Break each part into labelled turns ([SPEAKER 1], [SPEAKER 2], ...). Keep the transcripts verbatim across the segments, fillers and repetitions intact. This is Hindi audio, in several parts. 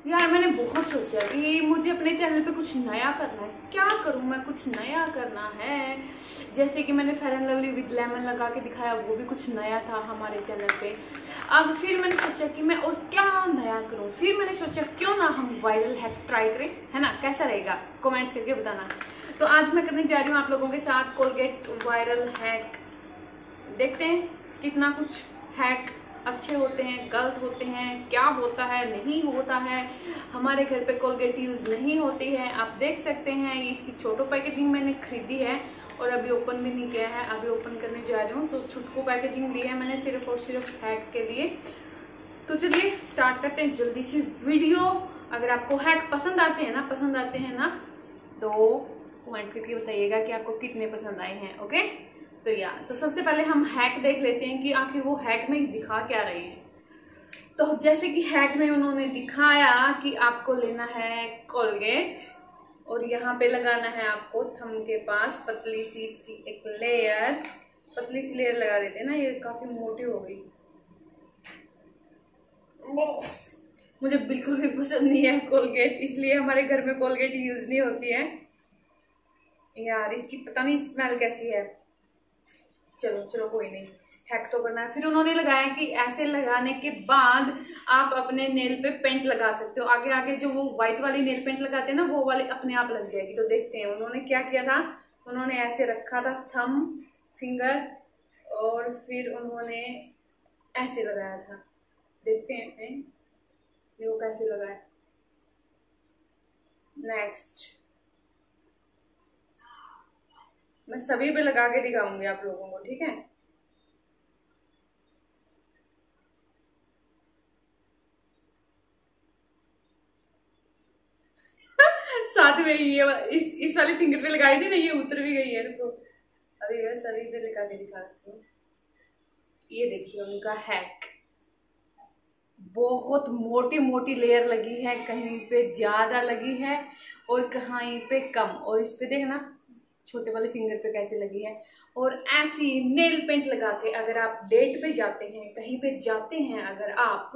[SPEAKER 1] यार मैंने बहुत सोचा कि मुझे अपने चैनल पे कुछ नया करना है, क्या करूँ मैं, कुछ नया करना है। जैसे कि मैंने Fair and Lovely with lemon लगा के दिखाया, वो भी कुछ नया था हमारे चैनल पे। अब फिर मैंने सोचा कि मैं और क्या नया करूँ। फिर मैंने सोचा क्यों ना हम वायरल हैक ट्राई करें, है ना, कैसा रहेगा कमेंट्स करके बताना। तो आज मैं करने जा रही हूँ आप लोगों के साथ कोलगेट वायरल हैक। देखते हैं कितना कुछ हैक अच्छे होते हैं, गलत होते हैं, क्या होता है नहीं होता है। हमारे घर पे कोलगेट यूज़ नहीं होती है, आप देख सकते हैं। इसकी छोटो पैकेजिंग मैंने खरीदी है और अभी ओपन भी नहीं किया है, अभी ओपन करने जा रही हूँ। तो छोटको पैकेजिंग ली है मैंने सिर्फ और सिर्फ हैक के लिए। तो चलिए स्टार्ट करते हैं जल्दी से वीडियो। अगर आपको हैक पसंद आते हैं ना पसंद आते हैं ना तो कमेंट्स करके बताइएगा कि आपको कितने पसंद आए हैं। ओके, तो यार तो सबसे पहले हम हैक देख लेते हैं कि आखिर वो हैक में दिखा क्या रहे हैं। तो जैसे कि हैक में उन्होंने दिखाया कि आपको लेना है कोलगेट और यहाँ पे लगाना है आपको थंब के पास पतली सी इसकी एक लेयर, पतली सी लेयर लगा देते हैं ना। ये काफी मोटी हो गई, मुझे बिल्कुल भी पसंद नहीं है कोलगेट, इसलिए हमारे घर में कोलगेट यूज नहीं होती है। यार इसकी पता नहीं स्मेल कैसी है। चलो चलो कोई नहीं, हैक तो करना है। फिर उन्होंने लगाया कि ऐसे लगाने के बाद आप अपने नेल पे पेंट लगा सकते हो। आगे आगे जो वो व्हाइट वाली नेल पेंट लगाते हैं ना, वो वाली अपने आप लग जाएगी। तो देखते हैं उन्होंने क्या किया था। उन्होंने ऐसे रखा था थंब फिंगर और फिर उन्होंने ऐसे लगाया था। देखते हैं ये वो कैसे लगा है। नेक्स्ट मैं सभी पे लगा के दिखाऊंगी आप लोगों को, ठीक है। साथ में ये इस इस वाली फिंगर पे लगाई थी ना, ये उतर भी गई है। रुको अभी मैं सभी पे लगा के दिखाती हूँ। ये देखिए उनका हैक, बहुत मोटी मोटी लेयर लगी है, कहीं पे ज्यादा लगी है और कहीं पे कम। और इस पे देखना छोटे वाले फिंगर पे कैसे लगी है। और ऐसी नेल पेंट लगा के अगर आप डेट पे जाते हैं, कहीं पे जाते हैं अगर आप,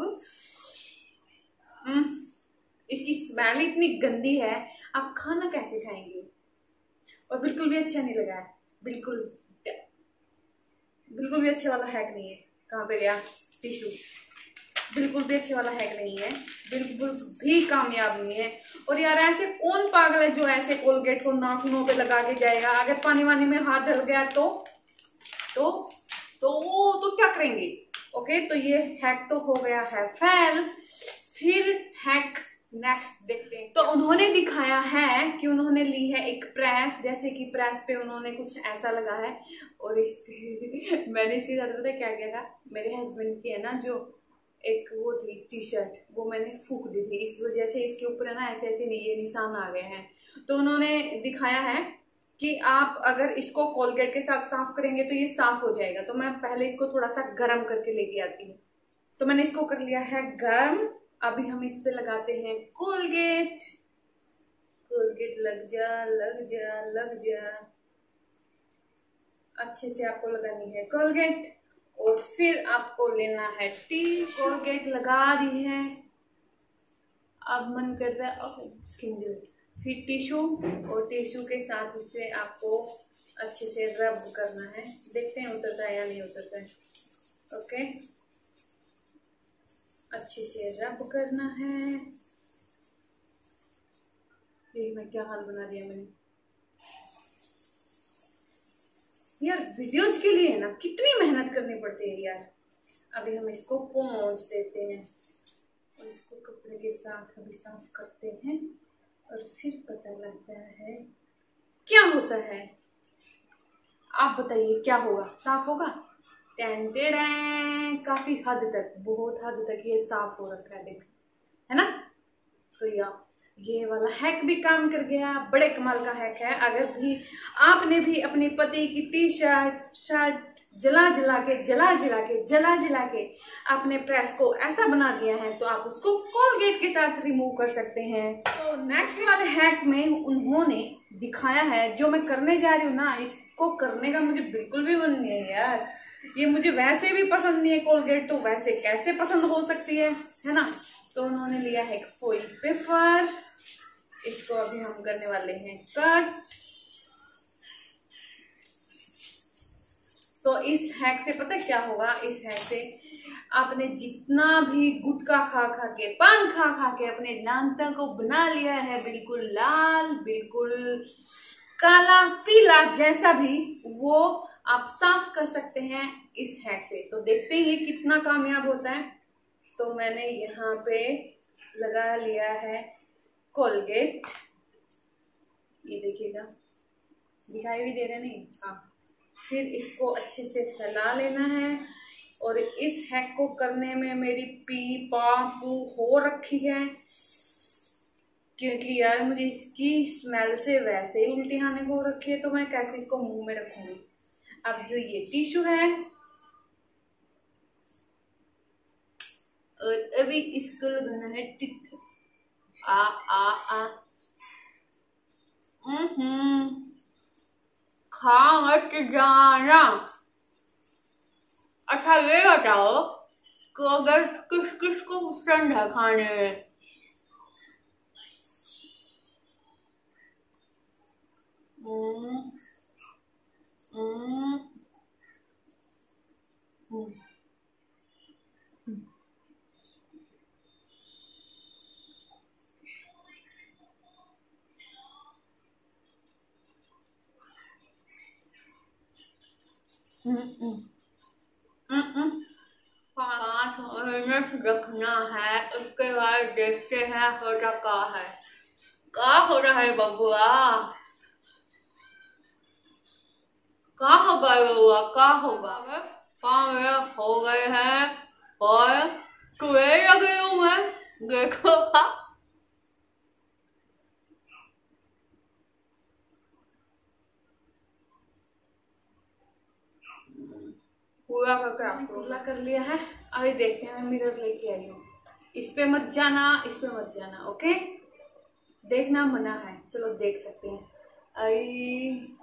[SPEAKER 1] इसकी स्मेल इतनी गंदी है, आप खाना कैसे खाएंगे। और बिल्कुल भी अच्छा नहीं लगा है, बिल्कुल बिल्कुल भी अच्छे वाला हैक नहीं है। कहाँ पे गया टिश्यू, बिल्कुल भी अच्छे वाला हैक नहीं है, बिल्कुल भी कामयाब नहीं है। और यार ऐसे कौन पागल है जो ऐसे कोलगेट को नाखूनों पे लगा के जाएगा। अगर पानी वानी में हाथ डल गया तो तो तो तो क्या करेंगे। ओके, तो ये हैक तो हो गया है फेल। फिर हैक नेक्स्ट देखते हैं। तो उन्होंने दिखाया है कि उन्होंने ली है एक प्रेस, जैसे कि प्रेस पे उन्होंने कुछ ऐसा लगा है। और इस मैंने इसके साथ पता क्या किया था, मेरे हस्बैंड की है ना जो एक वो थी टी शर्ट, वो मैंने फूक दी थी। इस वजह से इसके ऊपर है ना ऐसे ऐसे ये निशान आ गए हैं। तो उन्होंने दिखाया है कि आप अगर इसको कोलगेट के साथ साफ करेंगे तो ये साफ हो जाएगा। तो मैं पहले इसको थोड़ा सा गर्म करके लेके आती हूँ। तो मैंने इसको कर लिया है गर्म। अभी हम इस पे लगाते हैं कोलगेट। कोलगेट लग जा लग जा लग जा, अच्छे से आपको लगानी है कोलगेट। और फिर आपको लेना है टी। कोलगेट लगा दी है, अब मन कर रहा है स्किन जल। फिर टिश्यू और टिश्यू के साथ इसे आपको अच्छे से रब करना है। देखते हैं उतरता है या नहीं उतरता है। ओके, अच्छे से रब करना है। देख मैं क्या हाल बना दिया मैंने। यार वीडियोज के लिए ना कितनी मेहनत करनी पड़ती है यार। अभी हम इसको पोंछ देते हैं और इसको कपड़े के साथ अभी साफ करते हैं और फिर पता लगता है क्या होता है। आप बताइए क्या होगा, साफ होगा। टेन टेन, काफी हद तक, बहुत हद तक ये साफ हो रखा है, देख, है ना। तो यार ये वाला हैक भी काम कर गया, बड़े कमाल का हैक है। अगर भी आपने भी अपने पति की टी शर्ट शर्ट जला जला के जला जला के जला जला के अपने प्रेस को ऐसा बना दिया है तो आप उसको कोलगेट के साथ रिमूव कर सकते हैं। तो नेक्स्ट वाले हैक में उन्होंने दिखाया है, जो मैं करने जा रही हूँ ना, इसको करने का मुझे बिल्कुल भी मन नहीं है यार। ये मुझे वैसे भी पसंद नहीं है कोलगेट, तो वैसे कैसे पसंद हो सकती है, है ना। तो उन्होंने लिया है एक फॉइल पेपर, इसको अभी हम करने वाले हैं कट। तो इस हैक से पता क्या होगा, इस हैक से आपने जितना भी गुटखा खा खा के, पान खा खा के अपने दांतों को बना लिया है बिल्कुल लाल, बिल्कुल काला पीला, जैसा भी, वो आप साफ कर सकते हैं इस हैक से। तो देखते हैं ये कितना कामयाब होता है। तो मैंने यहाँ पे लगा लिया है कोलगेट, ये देखिएगा, दिखाई भी दे रहे नहीं, हाँ। फिर इसको अच्छे से फैला लेना है। और इस हैक को करने में मेरी पी पा पू हो रखी है, क्योंकि यार मुझे इसकी स्मेल से वैसे ही उल्टी आने को रखी है, तो मैं कैसे इसको मुंह में रखूंगी। अब जो ये टिश्यू है, और अभी इसको लगाना है टिक, आ आ आ हम्म खा मत जाना। अच्छा ये बताओ कि अगर किस किस को पसंद है खाने में? हम्म हम्म हम्म पाँच मिनट रखना है, उसके बाद देखते हैं होता क्या है। क्या हो रहा है बबुआ? क्या होगा बबुआ? क्या होगा? पाँच मिनट हो गए हैं और टुए लगी हूँ मैं, देखो। पूरा करके कुल्ला कर लिया है। अभी देखते हैं, मैं मिरर लेके आई हूँ। इस पे मत जाना, इस पे मत जाना, ओके? देखना मना है, चलो देख सकते हैं। आई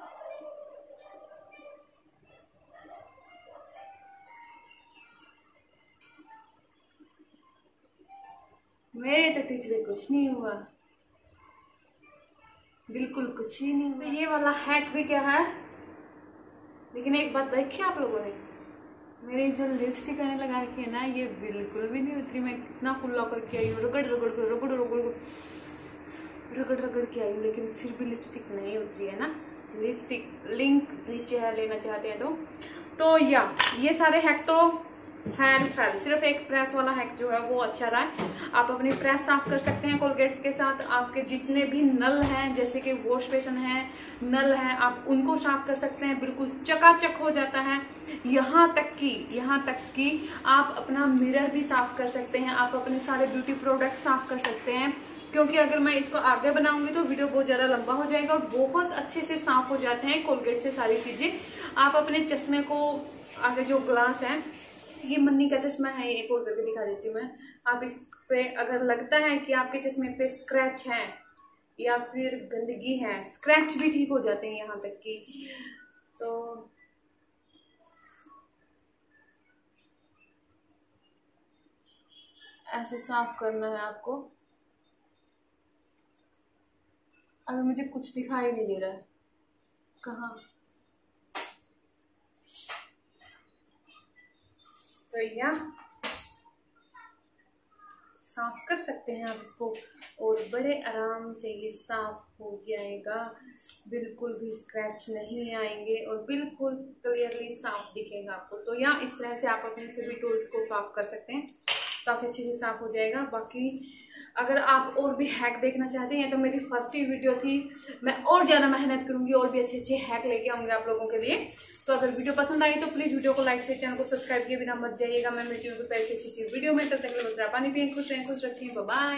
[SPEAKER 1] मेरे तो टीच में कुछ नहीं हुआ, बिल्कुल कुछ ही नहीं। तो ये वाला हैक भी क्या है, लेकिन एक बात देखी आप लोगों ने, मेरी जो लिपस्टिक आने लगा रखी है ना, ये बिल्कुल भी नहीं उतरी। मैं कितना कुल्ला करके आई हूँ, रगड़ रगड़ कर रगड़ रगड़ रगड़ रगड़ के आई हूँ, लेकिन फिर भी लिपस्टिक नहीं उतरी है ना। लिपस्टिक लिंक नीचे है, लेना चाहते हैं तो तो या ये सारे हैक तो फैन फैल, सिर्फ एक प्रेस वाला हैक जो है वो अच्छा रहा है। आप अपनी प्रेस साफ कर सकते हैं कोलगेट के साथ। आपके जितने भी नल हैं, जैसे कि वॉश बेसिन है, नल हैं, आप उनको साफ कर सकते हैं, बिल्कुल चकाचक हो जाता है। यहाँ तक कि यहाँ तक कि आप अपना मिरर भी साफ कर सकते हैं, आप अपने सारे ब्यूटी प्रोडक्ट साफ कर सकते हैं। क्योंकि अगर मैं इसको आगे बनाऊंगी तो वीडियो बहुत ज़्यादा लंबा हो जाएगा, और बहुत अच्छे से साफ हो जाते हैं कोलगेट से सारी चीज़ें। आप अपने चश्मे को, आगे जो ग्लास है, ये मन्नी का चश्मा है, एक और करके दिखा देती हूँ मैं। आप इस पे अगर लगता है कि आपके चश्मे पे स्क्रैच है या फिर गंदगी है, स्क्रैच भी ठीक हो जाते हैं यहाँ तक कि। तो ऐसे साफ करना है आपको। अभी मुझे कुछ दिखाई नहीं दे रहा है, कहाँ? तो या साफ कर सकते हैं आप इसको, और बड़े आराम से ये साफ हो जाएगा, बिल्कुल भी स्क्रैच नहीं आएंगे और बिल्कुल क्लियरली साफ दिखेगा आपको। तो या इस तरह से आप अपने सभी टूल्स को साफ कर सकते हैं, काफ़ी अच्छे से साफ हो जाएगा। बाकी अगर आप और भी हैक देखना चाहते हैं तो मेरी फर्स्ट ही वीडियो थी, मैं और ज़्यादा मेहनत करूंगी और भी अच्छे अच्छे हैक लेके आऊँगी आप लोगों के लिए। तो अगर वीडियो पसंद आई तो प्लीज़ वीडियो को लाइक से, चैनल को सब्सक्राइब किए बिना मत जाइएगा। मैं मिलती हूँ अच्छी अच्छी वीडियो में, तब तक पानी पिए, खुश रहें, खुश रखें, बाय बाय।